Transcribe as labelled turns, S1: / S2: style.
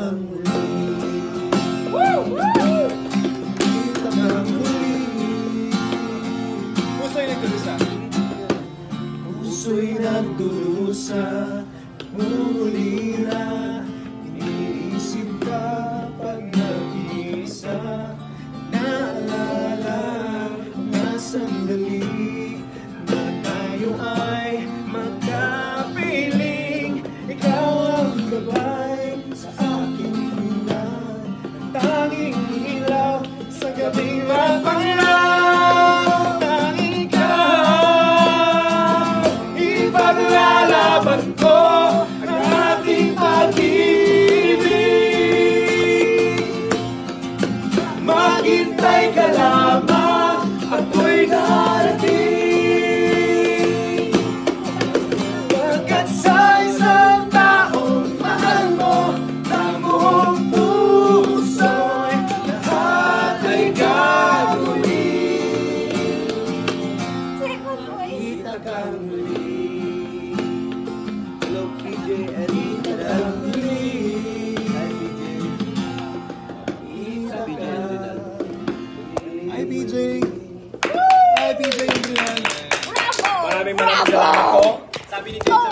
S1: kang muli. Kita kang muli.
S2: Puso'y nagdurusa.
S1: Puso'y nagdurusa. Muli na. Iniisip ka pag nag-iisa. Naalala mga sandali na tayo ay magkapiling. Ikaw ang gabay sa aking hinan, tanging ilaw sa gabing mapanglaw. Tanging ikaw, ipaglalaban ko ang ating pag-ibig. Maghintay ka lamang, ako'y darating. Pagkat sa isang taong mahal mo ng buong puso'y lahat ay gagawin. Kita kang muli.
S3: Hello, PJ and
S1: Kita kang muli.
S2: Hi, PJ. Hi, PJ.
S4: Bravo!
S2: Maraming salamat po. Sabi ni